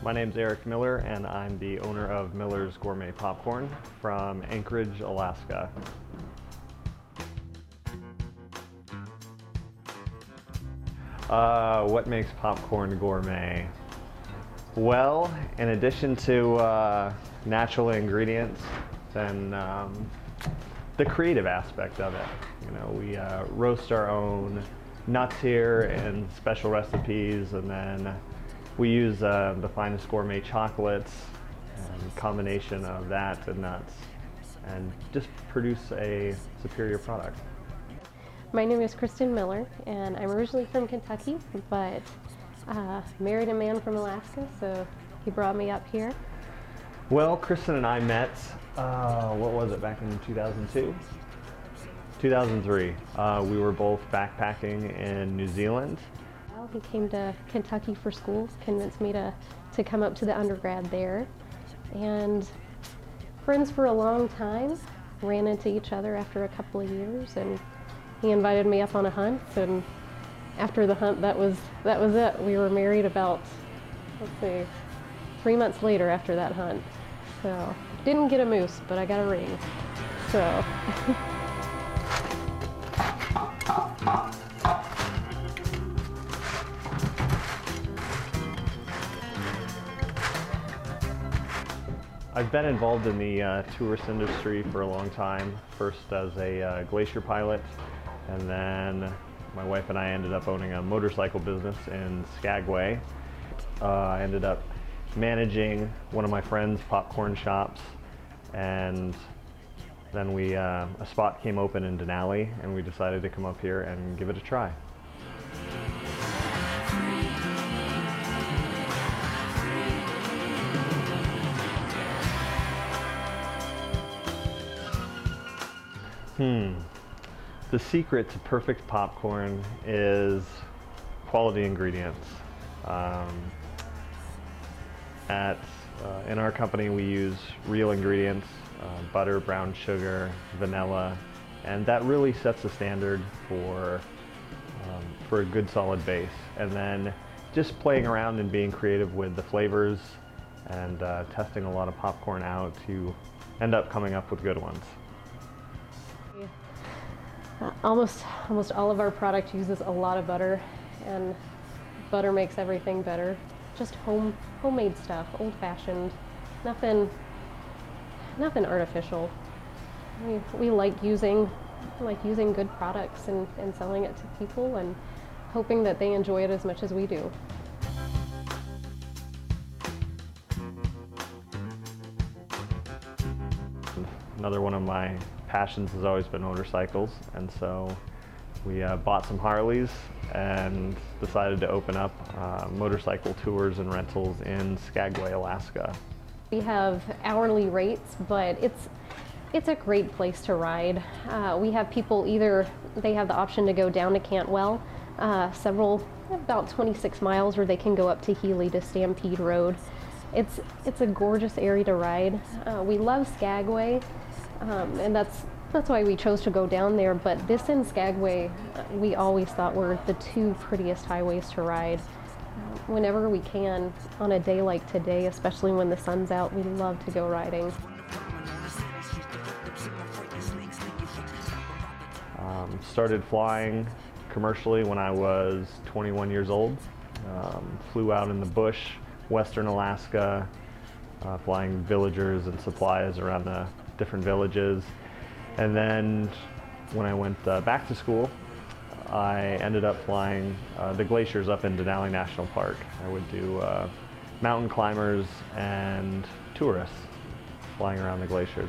My name's Erik Miller, and I'm the owner of Miller's Gourmet Popcorn from Anchorage, Alaska. What makes popcorn gourmet? Well, in addition to natural ingredients, then the creative aspect of it. You know, we roast our own nuts here in special recipes, and then we use the finest gourmet chocolates and combination of that and nuts, and just produce a superior product. My name is Christin Miller, and I'm originally from Kentucky, but married a man from Alaska, so he brought me up here. Well, Christin and I met, what was it, back in 2002? 2003. We were both backpacking in New Zealand. He came to Kentucky for school, convinced me to come up to the undergrad there. And friends for a long time, ran into each other after a couple of years, and he invited me up on a hunt, and after the hunt, that was it. We were married about, 3 months later after that hunt. So, didn't get a moose, but I got a ring. So. I've been involved in the tourist industry for a long time, first as a glacier pilot, and then my wife and I ended up owning a motorcycle business in Skagway. I ended up managing one of my friend's popcorn shops, and then a spot came open in Denali, and we decided to come up here and give it a try. The secret to perfect popcorn is quality ingredients. In our company, we use real ingredients, butter, brown sugar, vanilla, and that really sets the standard for a good solid base. And then just playing around and being creative with the flavors and testing a lot of popcorn out to end up coming up with good ones. Almost all of our product uses a lot of butter, and butter makes everything better. Just homemade stuff, old-fashioned, nothing artificial. We like using good products and selling it to people and hoping that they enjoy it as much as we do. Another one of my passions has always been motorcycles, and so we bought some Harleys and decided to open up motorcycle tours and rentals in Skagway, Alaska. We have hourly rates, but it's a great place to ride. We have people they have the option to go down to Cantwell, about 26 miles, or they can go up to Healy to Stampede Road. It's a gorgeous area to ride. We love Skagway, and that's why we chose to go down there. But this and Skagway, we always thought were the two prettiest highways to ride. Whenever we can, on a day like today, especially when the sun's out, we love to go riding. Started flying commercially when I was 21 years old. Flew out in the bush, western Alaska, flying villagers and supplies around the different villages. And then when I went back to school, I ended up flying the glaciers up in Denali National Park. I would do mountain climbers and tourists flying around the glaciers.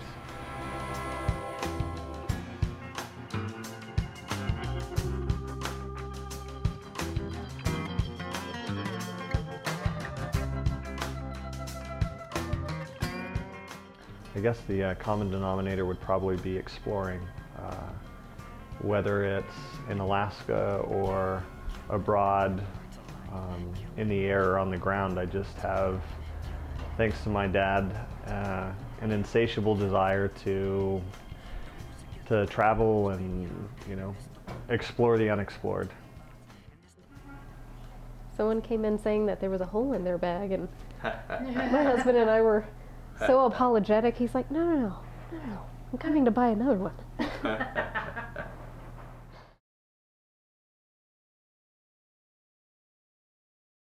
I guess the common denominator would probably be exploring, whether it's in Alaska or abroad, in the air or on the ground. I just have, thanks to my dad, an insatiable desire to travel and, explore the unexplored. Someone came in saying that there was a hole in their bag, and My husband and I were so apologetic. He's like, no, I'm coming to buy another one.